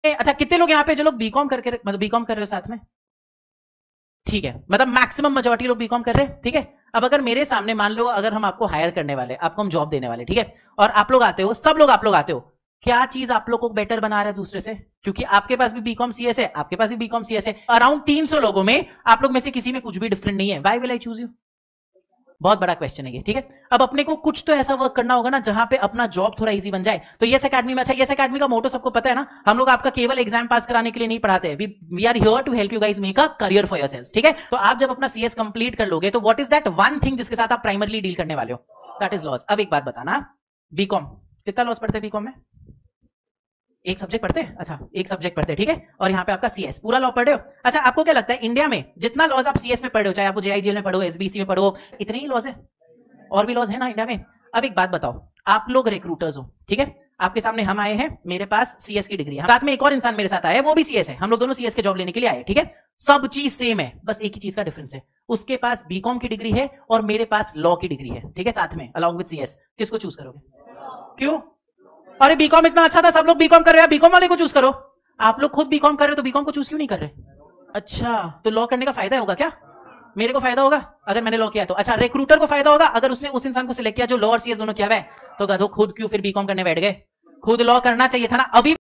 अच्छा कितने लोग यहाँ पे जो लोग बीकॉम करके मतलब बीकॉम कर रहे हो साथ में? ठीक है, मतलब मैक्सिमम मेजॉरिटी लोग बीकॉम कर रहे हैं, ठीक है। अब अगर मेरे सामने मान लो अगर हम आपको हायर करने वाले, आपको हम जॉब देने वाले, ठीक है, और आप लोग आते हो, सब लोग आप लोग आते हो, क्या चीज आप लोग को बेटर बना रहा है दूसरे से? क्योंकि आपके पास भी बीकॉम सीएस है, आपके पास भी बीकॉम सीएस है, अराउंड 300 लोगों में आप लोग में से किसी में कुछ भी डिफरेंट नहीं है। Why will I choose you? बहुत बड़ा क्वेश्चन है ये, ठीक है। अब अपने को कुछ तो ऐसा वर्क करना होगा ना जहां पे अपना जॉब थोड़ा इजी बन जाए। तो यस एकेडमी में, अच्छा यस एकेडमी का मोटो सबको पता है ना, हम लोग आपका केवल एग्जाम पास कराने के लिए नहीं पढ़ाते, we are here to help you guys make a career for yourselves, ठीक है। तो आप जब अपना सीएस कंप्लीट कर लोगे तो what is that one thing जिसके साथ आप प्राइमरली डील करने वाले हो? That is laws. अब एक बात बताना, बीकॉम कितना लॉस पढ़ते हैं बीकॉम में? एक सब्जेक्ट पढ़ते हैं, अच्छा एक सब्जेक्ट पढ़ते हैं, ठीक है। और यहाँ पे आपका सीएस पूरा लॉ पढ़ रहे हो। अच्छा आपको क्या लगता है इंडिया में जितना लॉज आप सीएस में पढ़ रहे हो, चाहे आप जेआईजीएल में पढ़ो, एसबीसी में पढ़ो, इतने ही लॉज है? और भी लॉज है ना इंडिया में। अब एक बात बताओ, आप लोग रिक्रूटर्स हो, ठीक है, आपके सामने हम आए हैं, मेरे पास सीएस की डिग्री है, साथ में एक और इंसान मेरे साथ आया है, वो भी सीएस है, हम लोग दोनों सीएस के जॉब लेने के लिए आए, ठीक है। सब चीज सेम है, बस एक ही चीज का डिफरेंस है, उसके पास बीकॉम की डिग्री है और मेरे पास लॉ की डिग्री है, ठीक है, साथ में अलॉन्ग विद सीएस। किसको चूज करोगे? क्यों? अरे बीकॉम इतना अच्छा था, सब लोग बीकॉम कर रहे हैं, बीकॉम वाले को चूज करो। आप लोग खुद बीकॉम कर रहे हो तो बीकॉम को चूज क्यों नहीं कर रहे? अच्छा तो लॉ करने का फायदा होगा क्या? मेरे को फायदा होगा अगर मैंने लॉ किया तो? अच्छा रिक्रूटर को फायदा होगा अगर उसने उस इंसान को सिलेक्ट किया जो लॉ और सीएस दोनों किया हुआ है? तो गधो खुद क्यों फिर बीकॉम करने बैठ गए? खुद लॉ करना चाहिए था ना। अभी